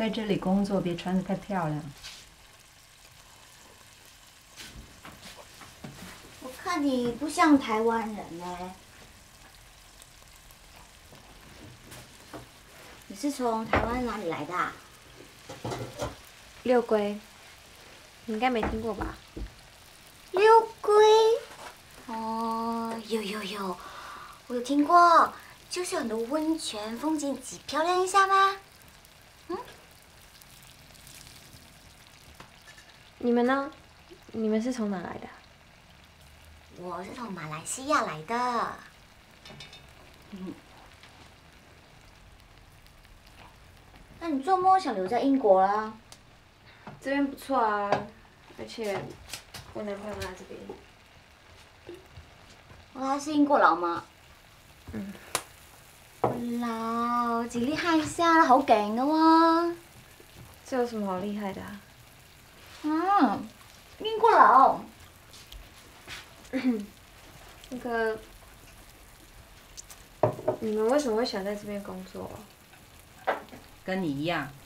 在这里工作别穿得太漂亮。 我看你不像台湾人呢。你是从台湾哪里来的啊？ 六龟，你应该没听过吧？ 六龟。哦，有，我有听过，就是有很多温泉，风景极漂亮一下吗？嗯。 你们呢？你们是从哪来的？ 我是从马来西亚来的。那你做梦想留在英国啦？ 这边不错啊，而且我男朋友在这边。 他是英国佬吗？ 嗯。 佬，幾厲害下，好勁噶喎！ 这有什么好厉害的啊？ 英國佬。 那个，你们为什么会想在这边工作？ 跟你一样，